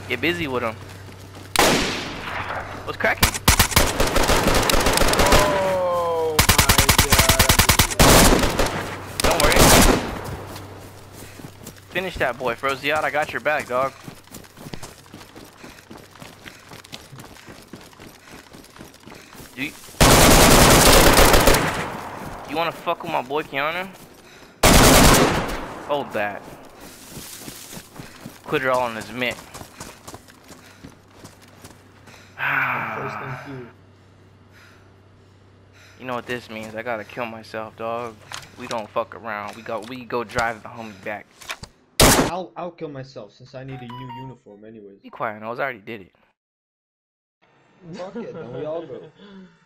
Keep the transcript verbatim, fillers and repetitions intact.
Get busy with him. What's cracking? Oh my god. Don't worry. Finish that boy, Frozy out. I got your back, dog. Do you, you wanna fuck with my boy Keanu? Hold that. Put it all on his mitt. First thank you. You know what this means? I gotta kill myself, dog. We don't fuck around. We go. We go drive the homie back. I'll I'll kill myself since I need a new uniform anyways. Be quiet, Nose. I already did it. Fuck it, then we all go.